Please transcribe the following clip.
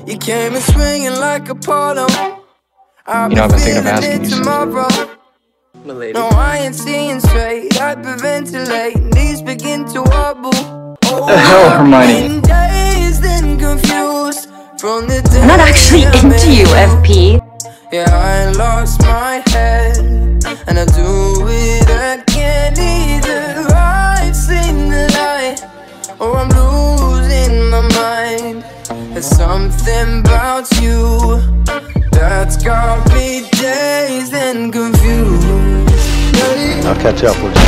You came in swinging like Apollo. I've been thinking of asking you tomorrow. No, I ain't seeing straight. Hyperventilate, knees begin to wobble. What the hell, Hermione? I'm not actually into you, FP. Yeah, I lost my head, and I do it again. Either I've seen the light, or I'm losing my mind. There's something about you that's got me dazed and confused. I'll catch up with you.